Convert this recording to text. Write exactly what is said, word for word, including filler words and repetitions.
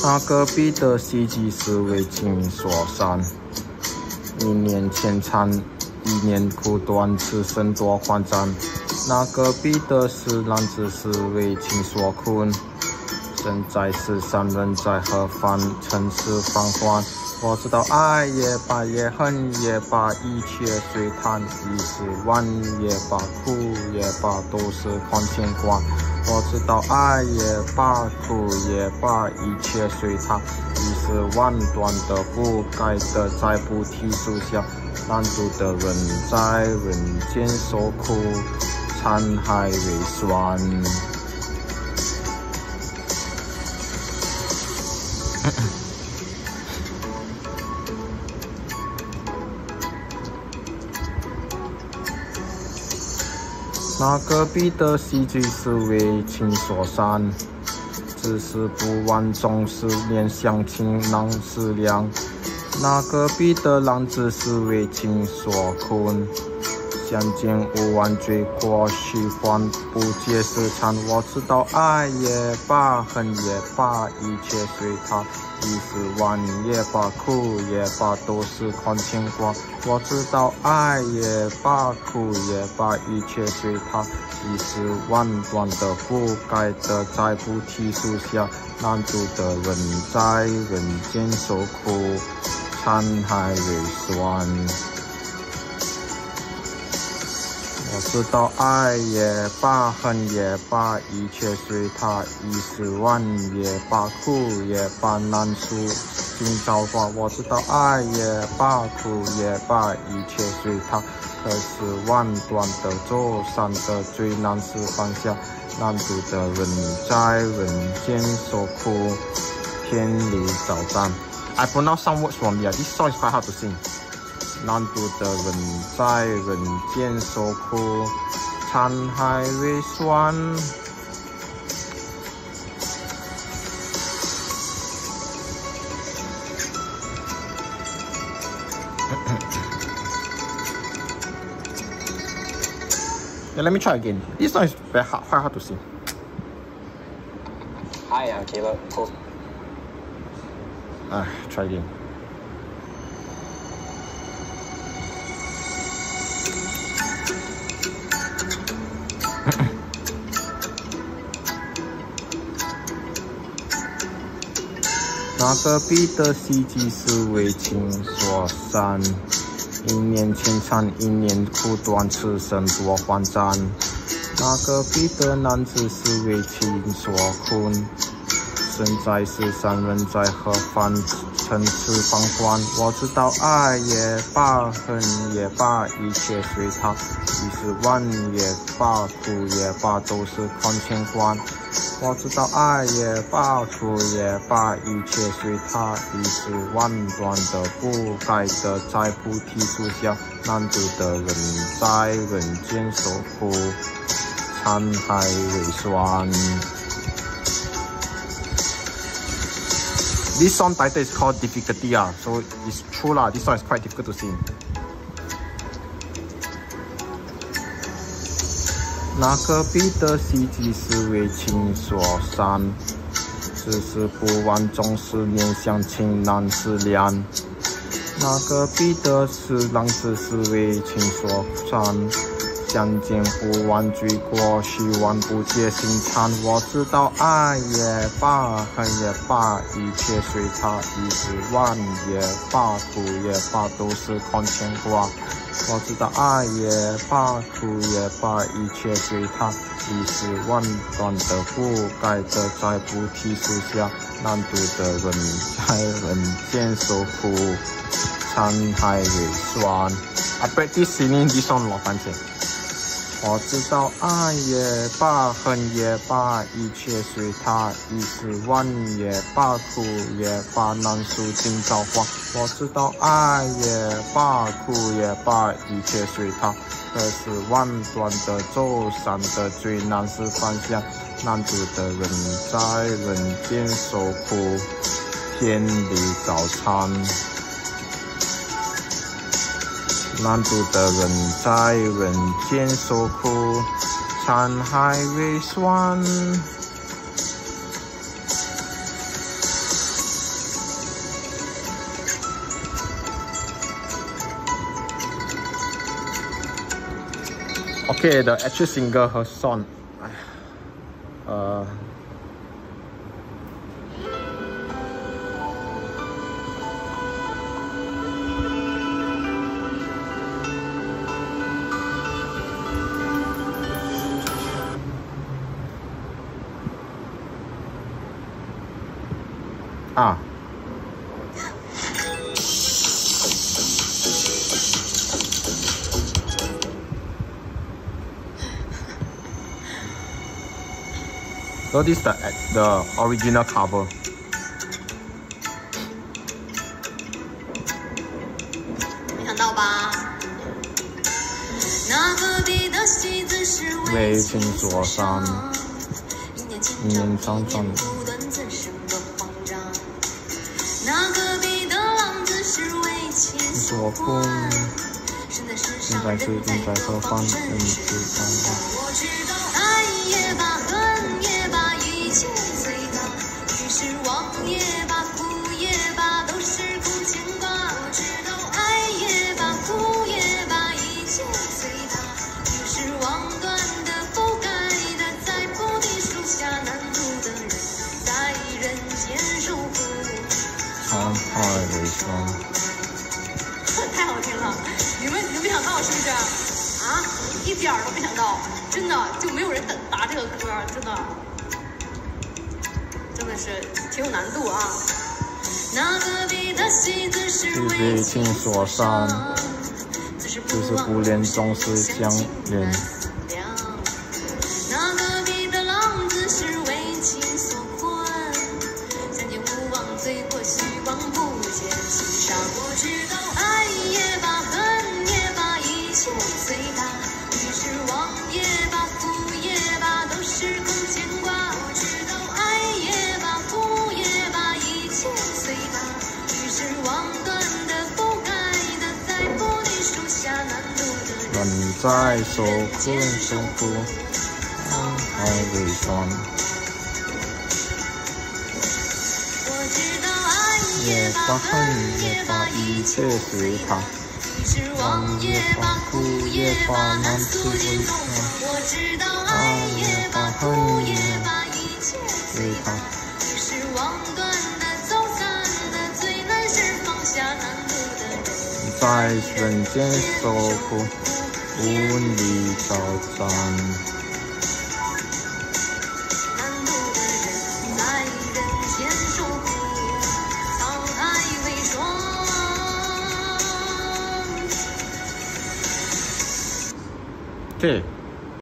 那隔壁的司机是为情所伤，一年前惨，一年苦短，此生多患难。那隔壁的是男子是为情所困，身在世上人在何方？尘世繁华。我知道爱也罢，也恨也罢，一切随他，一时万也罢，苦也罢，都是看牵挂。我知道爱也罢，苦也罢，一切随他，一时万端的不该的，再不提出笑。难度的人在人间受苦，残害为酸。那隔壁的司机是为情所伤，只是不忘总是念想情难思量。那隔壁的男子是为情所困，相见无望罪过，喜欢不解释长。我知道爱也罢，恨也罢，一切随他，一时万也罢，苦也罢，都是看牵挂。我知道爱也罢，苦也罢，一切随他，一时万端的不该的，再不提出笑。难度的人在人间受苦，残害为酸。我知道爱也罢，恨也罢，一切随他，一时万也罢，苦也罢，难诉尽造化。我知道爱也罢，苦也罢，一切随他，可是万端的走上的最难是放下。难度的人在人间受苦，天理找战。I pronounce some words wrong here. This song is quite hard to sing. 难度的人在人间受苦，残害为酸。Yeah, let me try again. This song is very hard, quite hard to sing. Hi, I'm Caleb. Cool. Ah, try again.那隔壁的司机是为情所伤，一年前惨，一年苦短，此生多患难。那隔壁的男子是为情所困，身在世上人在何方？尘世繁华。我知道爱也罢，恨也罢，一切随他，一时万也罢，苦也罢，都是看牵挂。我知道爱也罢，苦也罢，一切随他，一时万端的不该的，再不提出笑。难度的人在人间受苦，残害为酸。This song title is called Difficulty, ah, so it's true lah. This song is quite difficult to sing. 那隔壁的司机是为情所伤，只是不忘总是念想情难思量。那隔壁的是男子是为情所伤，相见不忘罪过，希望不解心肠。我知道爱也罢，恨也罢，一切随他，一时万也罢，苦也罢，都是看牵挂。我知道爱也罢，苦也罢，一切随他，一时万端的不该的，再不提出笑。难度的人在人间受苦，残害为酸。I practice singing this song 老番茄。我知道爱也罢，恨也罢，一切随他，一时万也罢，苦也罢，难诉尽造化。我知道爱也罢，苦也罢，一切随他，可是万端的走上的最难是方向。难度的人在人间受苦，天理早餐。难度的人在人间受苦，残害为酸。 OK 的 H singer 和 song， 哎呀，呃。 啊，so this is the the original cover. 没想到吧？那隔壁的戏子是为情所伤，一年长长。 那隔壁的浪子是为情所困，现在是伤人在何方，真是伤感。我知道爱也罢，恨也罢，一切随他。于是忘也罢，哭也罢，都是空牵挂。我知道爱也罢，哭也罢，一切随他。于是忘断的、不该的，在菩提树下难渡的人，在人间受苦。 沧海为霜， 太好听了！你们你们没想到是不是？啊，一点儿都没想到，真的就没有人答这个歌，真的，真的是挺有难度啊。那隔壁的戏子是为情所伤，只是不恋总是相恋。那隔壁的浪子是为情所困，相见无望，醉过虚妄，不见情伤。我知道爱也罢，恨也罢，一切随他。于是忘也罢，哭也罢，都是空牵挂。我知道爱也罢，哭也罢，一切随他。于是忘断的、不该的，在菩提树下难渡的人， 人在受苦受苦，沧海为霜。 也罢，恨也罢，一切随他。忘也罢，哭也罢，难自为他。爱也罢，恨也罢，一切随他。于是忘断的、走散的，最难是放下难渡的人。在人间受苦，无力招展。 对。